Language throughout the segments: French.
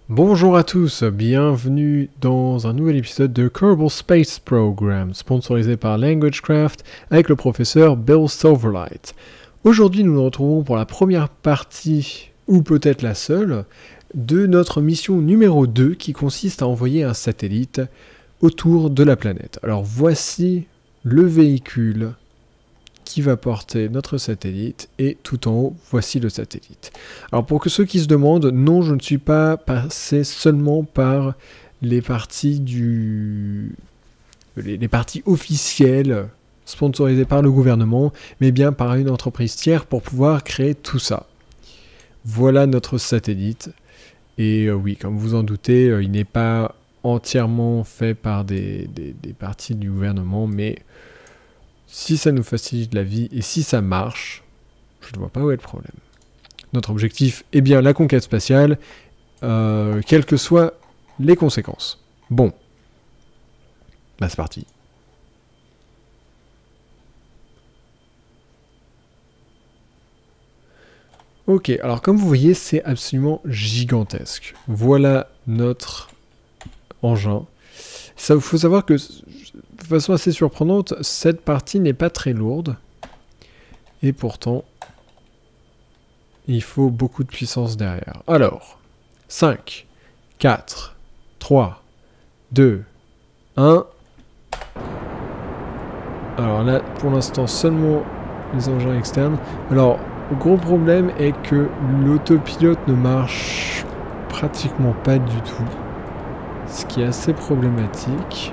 Bonjour à tous, bienvenue dans un nouvel épisode de Kerbal Space Program, sponsorisé par Languagecraft avec le professeur Bill Silverlight. Aujourd'hui, nous nous retrouvons pour la première partie, ou peut-être la seule, de notre mission numéro 2 qui consiste à envoyer un satellite autour de la planète. Alors voici le véhicule qui va porter notre satellite, et tout en haut, voici le satellite. Alors pour que ceux qui se demandent, non, je ne suis pas passé seulement par les parties les parties officielles sponsorisées par le gouvernement, mais bien par une entreprise tiers pour pouvoir créer tout ça. Voilà notre satellite, et oui, comme vous en doutez, il n'est pas entièrement fait par des parties du gouvernement, mais si ça nous facilite la vie et si ça marche, je ne vois pas où est le problème. Notre objectif est bien la conquête spatiale, quelles que soient les conséquences. Bon, là c'est parti. Ok, alors comme vous voyez, c'est absolument gigantesque. Voilà notre engin. Ça, faut savoir que, de façon assez surprenante, cette partie n'est pas très lourde. Et pourtant, il faut beaucoup de puissance derrière. Alors, 5, 4, 3, 2, 1. Alors là, pour l'instant, seulement les engins externes. Alors, le gros problème est que l'autopilote ne marche pratiquement pas du tout. Ce qui est assez problématique.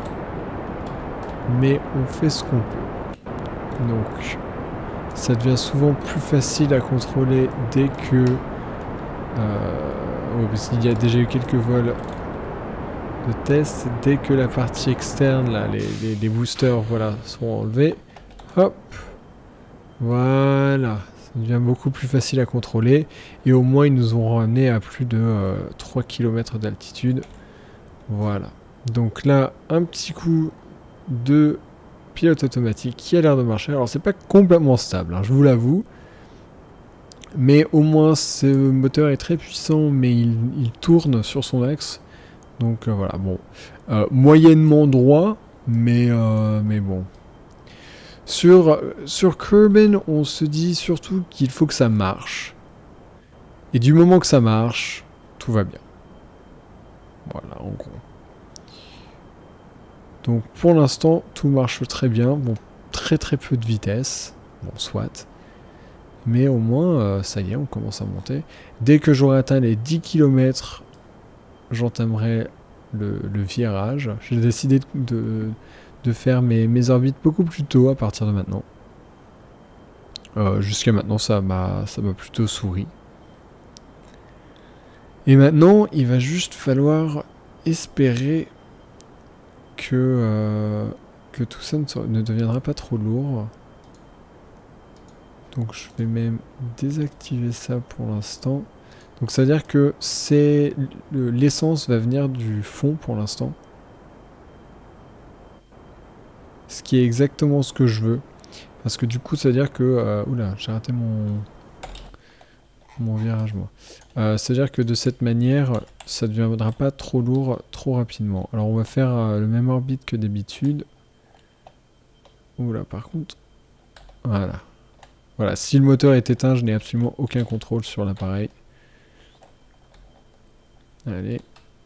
Mais on fait ce qu'on peut. Donc, ça devient souvent plus facile à contrôler dès que... oui, parce qu'il y a déjà eu quelques vols de test. Dès que la partie externe, là, les boosters, voilà, sont enlevés. Hop. Voilà. Ça devient beaucoup plus facile à contrôler. Et au moins, ils nous ont ramené à plus de 3 km d'altitude. Voilà. Donc là, un petit coup de pilote automatique qui a l'air de marcher. Alors c'est pas complètement stable, hein, je vous l'avoue. Mais au moins ce moteur est très puissant, mais il tourne sur son axe. Donc voilà, bon. Moyennement droit, mais bon. Sur Kerbin, on se dit surtout qu'il faut que ça marche. Et du moment que ça marche, tout va bien. Voilà, en gros. Donc pour l'instant, tout marche très bien. Bon, très peu de vitesse. Bon, soit. Mais au moins, ça y est, on commence à monter. Dès que j'aurai atteint les 10 km, j'entamerai le virage. J'ai décidé de faire mes orbites beaucoup plus tôt à partir de maintenant. Jusqu'à maintenant, ça m'a plutôt souri. Et maintenant, il va juste falloir espérer que tout ça ne deviendra pas trop lourd. Donc je vais même désactiver ça pour l'instant. Donc ça veut dire que l'essence va venir du fond pour l'instant. Ce qui est exactement ce que je veux. Parce que du coup ça veut dire que... oula, j'ai raté mon virage moi. Ça veut dire que de cette manière, ça ne deviendra pas trop lourd trop rapidement. Alors on va faire le même orbite que d'habitude. Oula, par contre... Voilà. Voilà, si le moteur est éteint, je n'ai absolument aucun contrôle sur l'appareil. Allez.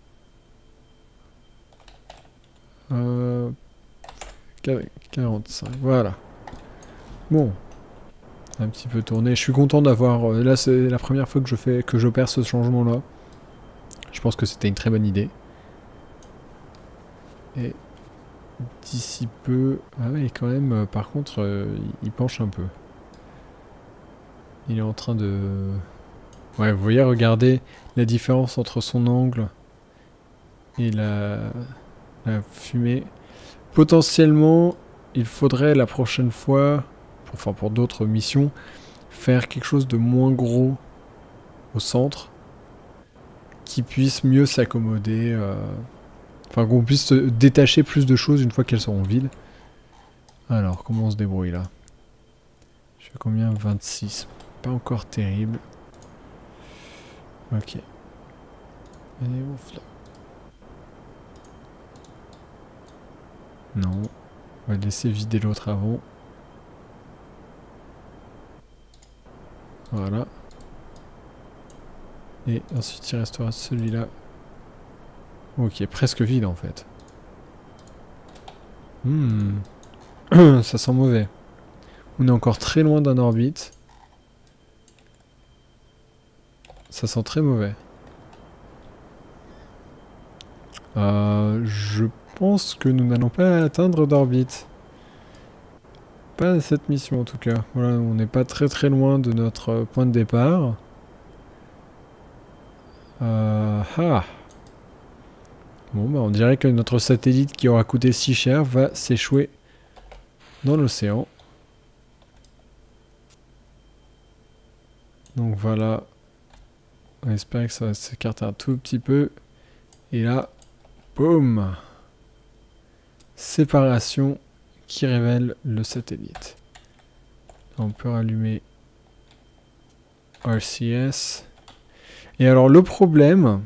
45, voilà. Bon. Un petit peu tourné. Je suis content d'avoir... là, c'est la première fois que j'opère ce changement-là. Je pense que c'était une très bonne idée. Et d'ici peu... Ah oui, quand même, par contre, il penche un peu. Il est en train de... Ouais, vous voyez, regardez la différence entre son angle et la fumée. Potentiellement, il faudrait la prochaine fois, enfin pour d'autres missions, faire quelque chose de moins gros au centre, qui puisse mieux s'accommoder, enfin qu'on puisse détacher plus de choses une fois qu'elles seront vides. Alors, comment on se débrouille là? Je fais combien? 26. Pas encore terrible. Ok. Et ouf là. Non. On va laisser vider l'autre avant. Voilà. Et ensuite il restera celui-là. Oh, qui est presque vide en fait. Ça sent mauvais. On est encore très loin d'un orbite. Ça sent très mauvais. Je pense que nous n'allons pas atteindre d'orbite. Pas à cette mission en tout cas. Voilà, on n'est pas très très loin de notre point de départ. Bon, bah on dirait que notre satellite qui aura coûté si cher va s'échouer dans l'océan. Donc voilà. On espère que ça va s'écarter un tout petit peu. Et là, boum! Séparation qui révèle le satellite. On peut rallumer RCS. Et alors le problème,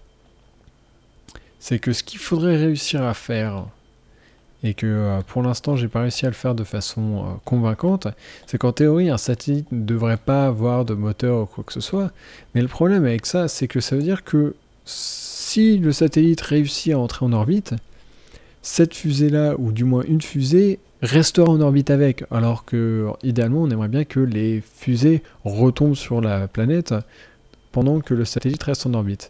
c'est que ce qu'il faudrait réussir à faire, et que pour l'instant j'ai pas réussi à le faire de façon convaincante, c'est qu'en théorie un satellite ne devrait pas avoir de moteur ou quoi que ce soit, mais le problème avec ça, c'est que ça veut dire que si le satellite réussit à entrer en orbite, cette fusée-là, ou du moins une fusée, restera en orbite avec, alors que idéalement on aimerait bien que les fusées retombent sur la planète pendant que le satellite reste en orbite.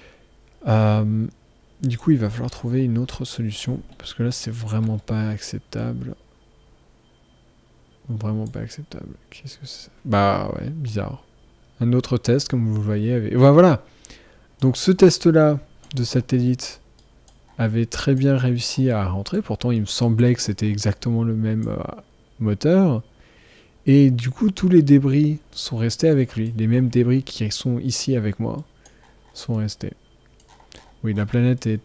Du coup il va falloir trouver une autre solution, parce que là c'est vraiment pas acceptable. Vraiment pas acceptable. Qu'est-ce que c'est? Bah ouais, bizarre. Un autre test, comme vous le voyez. Voilà. Donc ce test-là de satellite avait très bien réussi à rentrer. Pourtant, il me semblait que c'était exactement le même moteur. Et du coup, tous les débris sont restés avec lui. Les mêmes débris qui sont ici avec moi sont restés. Oui, la planète est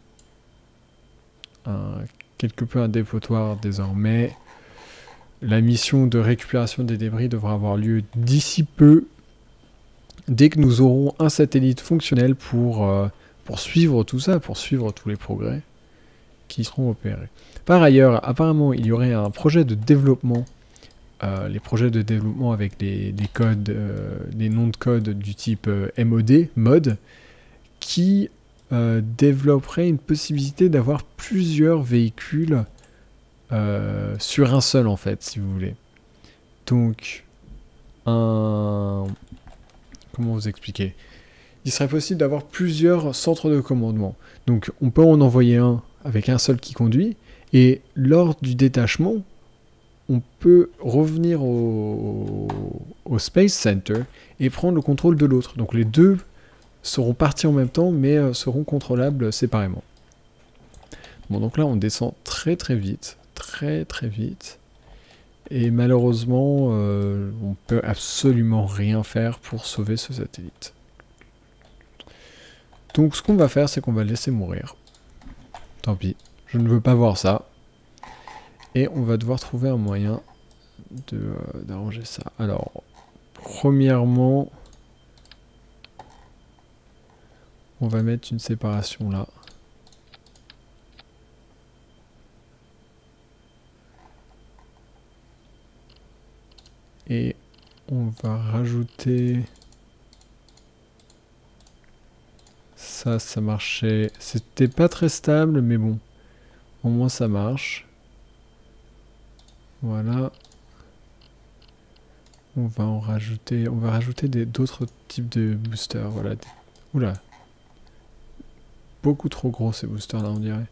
quelque peu un dépotoir désormais. La mission de récupération des débris devra avoir lieu d'ici peu, dès que nous aurons un satellite fonctionnel pour suivre tout ça, pour suivre tous les progrès qui seront opérés. Par ailleurs, apparemment, il y aurait un projet de développement, les projets de développement avec les codes, les noms de code du type MOD, qui développerait une possibilité d'avoir plusieurs véhicules sur un seul en fait, si vous voulez. Donc, comment vous expliquer? Il serait possible d'avoir plusieurs centres de commandement. Donc, on peut en envoyer un avec un seul qui conduit, et lors du détachement, on peut revenir au Space Center et prendre le contrôle de l'autre. Donc, les deux seront partis en même temps, mais seront contrôlables séparément. Bon, donc là, on descend très très vite. Très très vite. Et malheureusement, on peut absolument rien faire pour sauver ce satellite. Donc ce qu'on va faire, c'est qu'on va le laisser mourir. Tant pis, je ne veux pas voir ça. Et on va devoir trouver un moyen d'arranger ça. Alors, premièrement, on va mettre une séparation là. Et on va rajouter... Ça marchait. C'était pas très stable, mais bon. Au moins ça marche. Voilà. On va en rajouter. On va rajouter d'autres types de boosters. Voilà. Oula. Beaucoup trop gros ces boosters là, on dirait.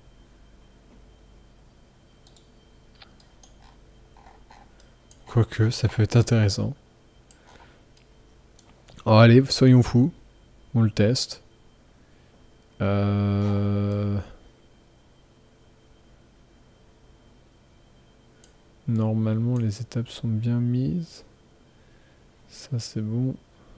Quoique, ça peut être intéressant. Oh, allez, soyons fous. On le teste. Normalement, les étapes sont bien mises. Ça, c'est bon.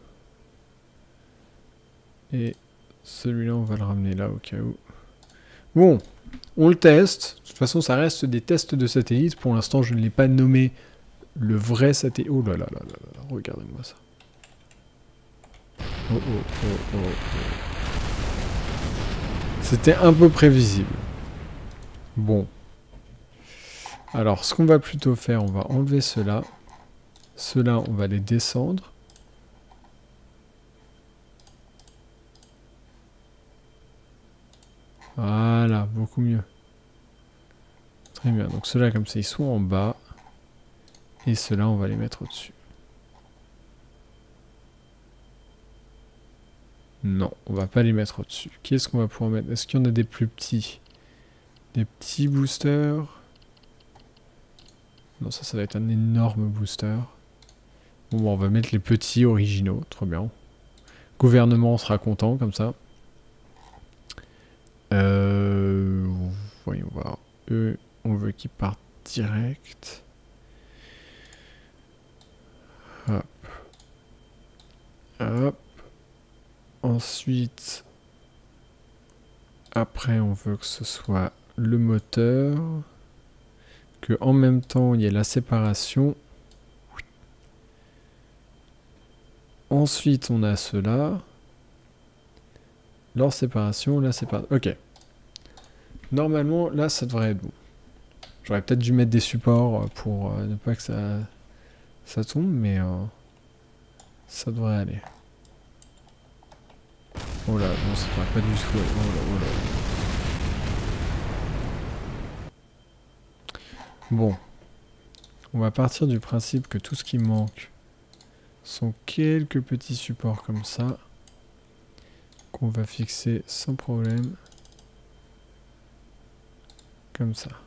Et celui-là, on va le ramener là au cas où. Bon, on le teste. De toute façon, ça reste des tests de satellite. Pour l'instant, je ne l'ai pas nommé le vrai satellite. Oh là là là là là, regardez-moi ça. Oh oh oh oh oh. C'était un peu prévisible. Bon. Alors, ce qu'on va plutôt faire, on va enlever ceux-là. Ceux-là, on va les descendre. Voilà, beaucoup mieux. Très bien. Donc ceux-là, comme ça, ils sont en bas. Et ceux-là, on va les mettre au-dessus. Non, on va pas les mettre au-dessus. Qu'est-ce qu'on va pouvoir mettre? Est-ce qu'il y en a des plus petits? Des petits boosters? Non, ça va être un énorme booster. Bon, on va mettre les petits originaux. Trop bien. Gouvernement sera content, comme ça. Voyons voir. Eux, on veut qu'ils partent direct. Hop. Hop. Ensuite, après, on veut que ce soit le moteur. Que en même temps, il y ait la séparation. Ensuite, on a ceux-là. Leur séparation, la séparation. Ok. Normalement, là, ça devrait être bon. J'aurais peut-être dû mettre des supports pour ne pas que ça tombe, mais ça devrait aller. Oh là, non, ça devrait pas du tout. Oh là, oh là. Bon. On va partir du principe que tout ce qui manque sont quelques petits supports comme ça. Qu'on va fixer sans problème. Comme ça.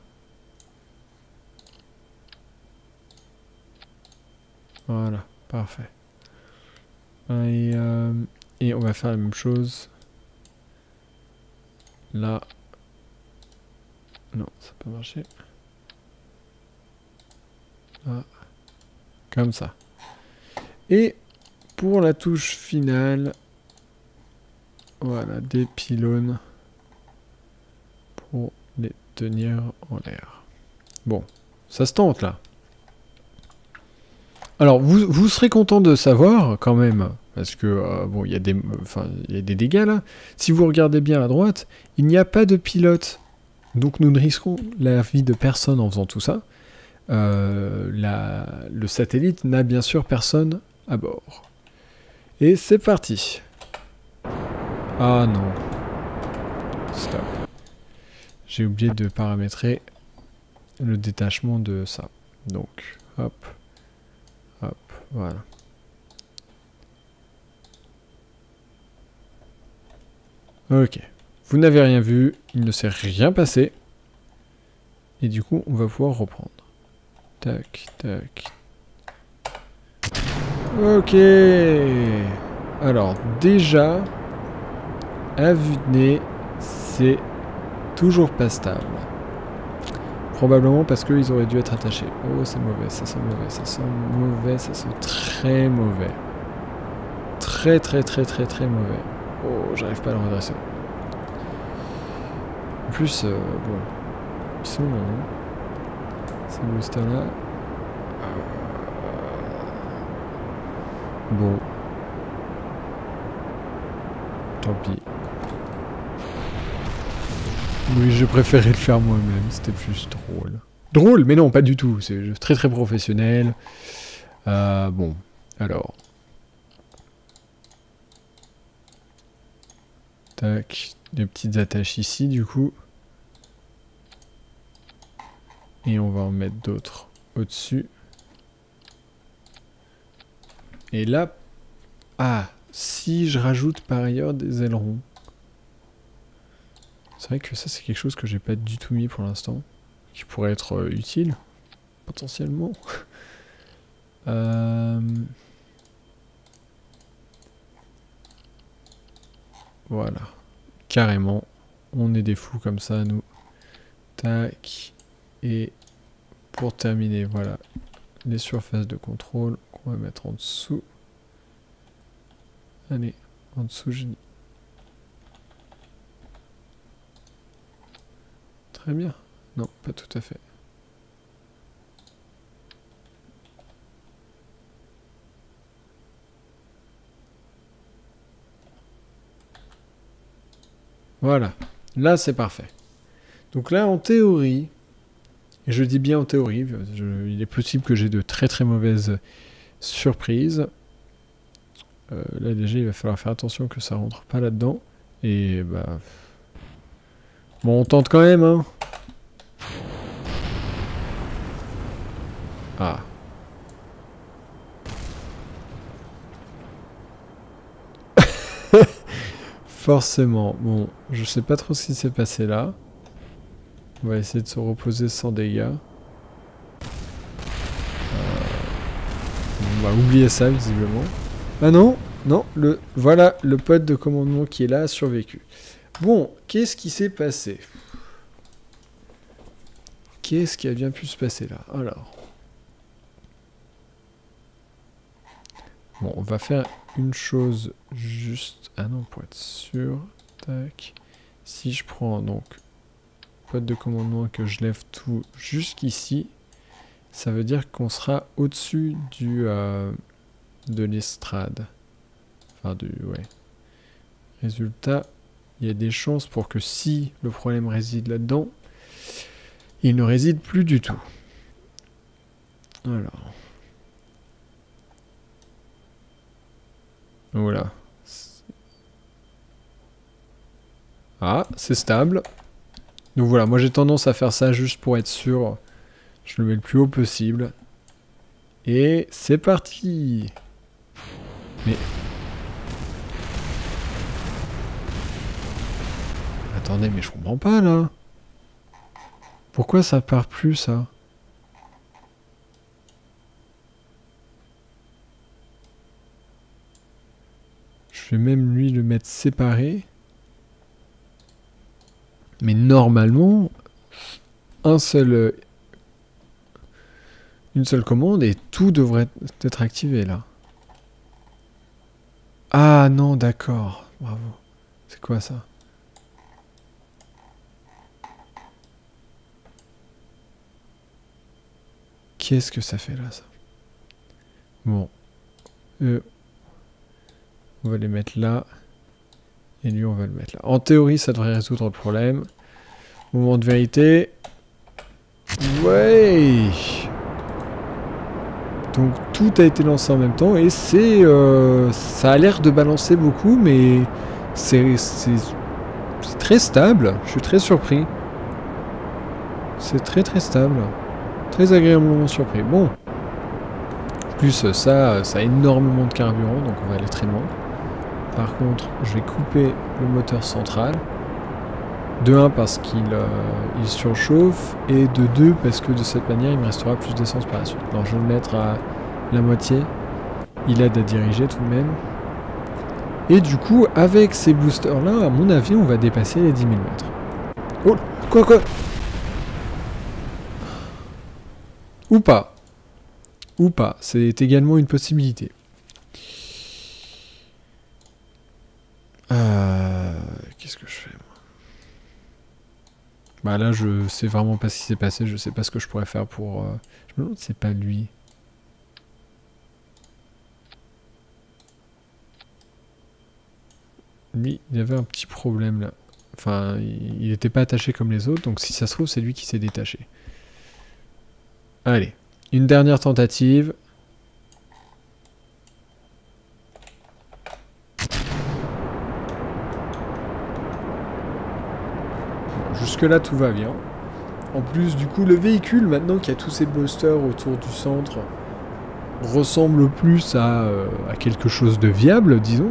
Voilà, parfait. Et on va faire la même chose. Là. Non, ça peut marcher. Là. Comme ça. Et pour la touche finale, voilà, des pylônes pour les tenir en l'air. Bon, ça se tente là. Alors, vous serez content de savoir quand même, parce que bon, il y a des dégâts là. Si vous regardez bien à droite, il n'y a pas de pilote. Donc nous ne risquons la vie de personne en faisant tout ça. Le satellite n'a bien sûr personne à bord. Et c'est parti. Ah non. Stop. J'ai oublié de paramétrer le détachement de ça. Donc, hop. Hop, voilà. Ok. Vous n'avez rien vu, il ne s'est rien passé. Et du coup, on va pouvoir reprendre. Tac, tac. Ok. Alors, déjà, à vue de nez, c'est toujours pas stable. Probablement parce qu'ils auraient dû être attachés. Oh, c'est mauvais, ça sent mauvais, ça sent mauvais, ça sent très mauvais. Très, très, très, très, très mauvais. Oh, j'arrive pas à le redresser. En plus, bon, ils sont longs, hein, ces boosters-là. Bon. Tant pis. Oui, je préférais le faire moi-même, c'était plus drôle. Drôle, mais non, pas du tout, c'est très très professionnel. Bon, alors. Tac, des petites attaches ici du coup. Et on va en mettre d'autres au-dessus. Et là... Ah, si je rajoute par ailleurs des ailerons. C'est vrai que ça c'est quelque chose que j'ai pas du tout mis pour l'instant. Qui pourrait être utile, potentiellement. Voilà. Carrément. On est des fous comme ça, nous. Tac. Et pour terminer, voilà. Les surfaces de contrôle qu'on va mettre en dessous. Allez, en dessous, je dis. Très bien. Non, pas tout à fait. Voilà. Là, c'est parfait. Donc là, en théorie, et je dis bien en théorie, il est possible que j'ai de très très mauvaises surprises. Là, déjà, il va falloir faire attention que ça rentre pas là-dedans. Et bah... Bon, on tente quand même, hein. Ah. Forcément. Bon, je sais pas trop ce qui s'est passé là. On va essayer de se reposer sans dégâts. On va oublier ça, visiblement. Ah non, non, voilà, le pote de commandement qui est là a survécu. Bon, qu'est-ce qui s'est passé? Qu'est-ce qui a bien pu se passer là? Alors. Bon, on va faire une chose juste... Ah non, pour être sûr. Tac. Si je prends donc pote de commandement et que je lève tout jusqu'ici, ça veut dire qu'on sera au-dessus de l'estrade. Enfin, ouais. Résultat, il y a des chances pour que si le problème réside là-dedans, il ne réside plus du tout. Alors. Voilà. Ah, c'est stable. Donc voilà, moi j'ai tendance à faire ça juste pour être sûr. Je le mets le plus haut possible. Et c'est parti. Mais... Attendez, mais je comprends pas là. Pourquoi ça part plus ça? Je vais même lui le mettre séparé. Mais normalement, une seule commande et tout devrait être activé là. Ah non, d'accord. Bravo. C'est quoi ça? Qu'est-ce que ça fait là, ça? Bon. On va les mettre là. Et lui, on va le mettre là. En théorie, ça devrait résoudre le problème. Moment de vérité. Ouais. Donc, tout a été lancé en même temps. Et c'est... ça a l'air de balancer beaucoup, mais... C'est très stable. Je suis très surpris. C'est très très stable. Très agréablement surpris. Bon. En plus, ça a énormément de carburant, donc on va aller très loin. Par contre, je vais couper le moteur central. De 1 parce qu'il il surchauffe. Et de 2 parce que de cette manière, il me restera plus d'essence par la suite. Alors je vais le mettre à la moitié. Il aide à diriger tout de même. Et du coup, avec ces boosters-là, à mon avis, on va dépasser les 10 000 mètres. Oh, quoi? Ou pas. Ou pas. C'est également une possibilité. Qu'est-ce que je fais, moi? Bah là, je sais vraiment pas ce qui s'est passé. Je sais pas ce que je pourrais faire pour... Je me demande si c'est pas lui. Lui, il y avait un petit problème là. Enfin, il n'était pas attaché comme les autres. Donc si ça se trouve, c'est lui qui s'est détaché. Allez. Une dernière tentative. Jusque-là, tout va bien. En plus, du coup, le véhicule, maintenant qu'il y a tous ces boosters autour du centre, ressemble plus à quelque chose de viable, disons.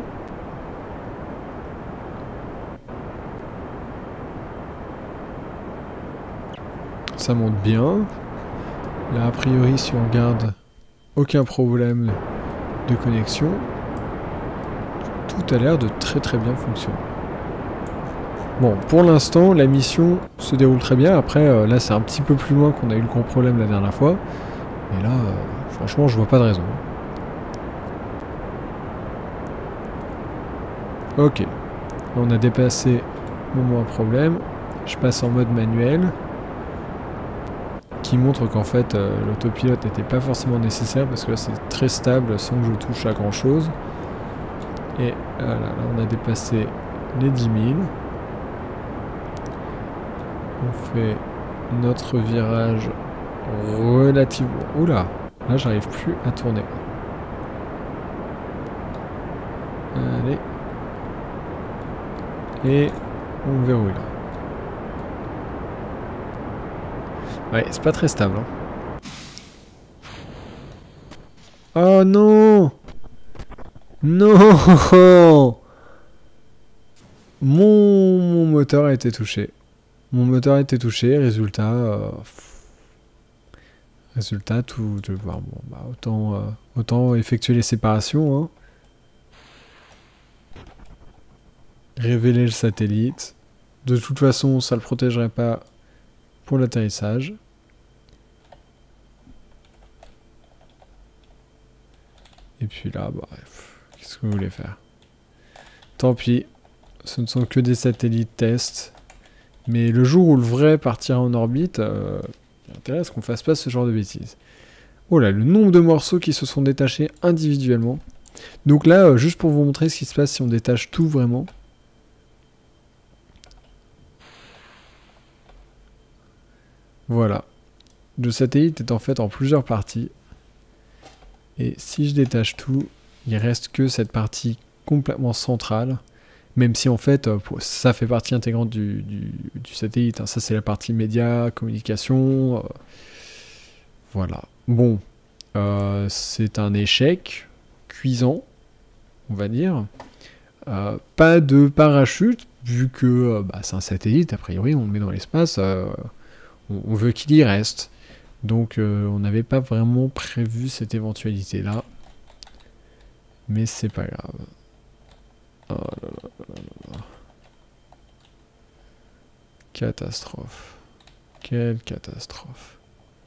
Ça monte bien. Là, a priori, si on regarde, aucun problème de connexion. Tout a l'air de très très bien fonctionner. Bon, pour l'instant, la mission se déroule très bien. Après, là, c'est un petit peu plus loin qu'on a eu le gros problème la dernière fois. Mais là, franchement, je vois pas de raison. Ok. On a dépassé mon moins problème. Je passe en mode manuel. Qui montre qu'en fait, l'autopilote n'était pas forcément nécessaire. Parce que là, c'est très stable sans que je touche à grand chose. Et voilà, là, on a dépassé les 10 000. On fait notre virage relativement... Oula, là j'arrive plus à tourner. Allez. Et on verrouille là. Ouais, c'est pas très stable. Hein. Oh non! Non! Mon moteur a été touché. Mon moteur a été touché, résultat... Résultat, tout... Bon, bah, autant effectuer les séparations. Hein. Révéler le satellite. De toute façon, ça le protégerait pas pour l'atterrissage. Et puis là, bah, qu'est-ce que vous voulez faire? Tant pis, ce ne sont que des satellites tests. Mais le jour où le vrai partira en orbite, il y a intérêt à ce qu'on fasse pas ce genre de bêtises. Oh là, le nombre de morceaux qui se sont détachés individuellement. Donc là, juste pour vous montrer ce qui se passe si on détache tout vraiment. Voilà. Le satellite est en fait en plusieurs parties. Et si je détache tout, il reste que cette partie complètement centrale. Même si en fait, ça fait partie intégrante du satellite. Hein. Ça c'est la partie média, communication. Voilà. Bon. C'est un échec cuisant, on va dire. Pas de parachute, vu que bah, c'est un satellite, a priori on le met dans l'espace. On veut qu'il y reste. Donc on n'avait pas vraiment prévu cette éventualité-là. Mais c'est pas grave. Oh là là là là là. Catastrophe. Quelle catastrophe.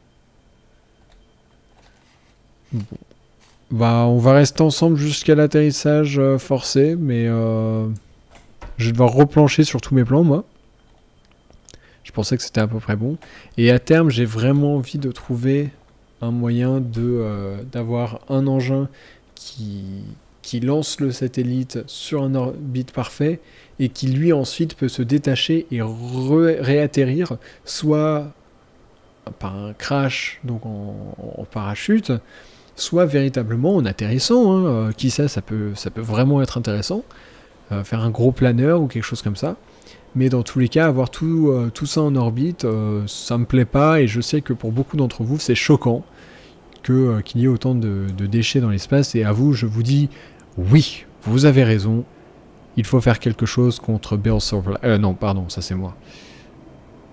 Bon. Bah on va rester ensemble jusqu'à l'atterrissage forcé, mais je vais devoir replancher sur tous mes plans moi. Je pensais que c'était à peu près bon. Et à terme, j'ai vraiment envie de trouver un moyen d'avoir un engin qui lance le satellite sur un orbite parfait et qui lui ensuite peut se détacher et réatterrir soit par un crash, donc en parachute, soit véritablement en atterrissant. Hein. Qui sait, ça peut vraiment être intéressant. Faire un gros planeur ou quelque chose comme ça. Mais dans tous les cas, avoir tout ça en orbite, ça me plaît pas, et je sais que pour beaucoup d'entre vous, c'est choquant qu'il y ait autant de déchets dans l'espace, et à vous, je vous dis, oui, vous avez raison, il faut faire quelque chose contre Bill Silver... non, pardon, ça c'est moi.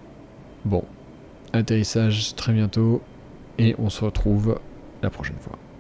Bon, atterrissage très bientôt, et on se retrouve la prochaine fois.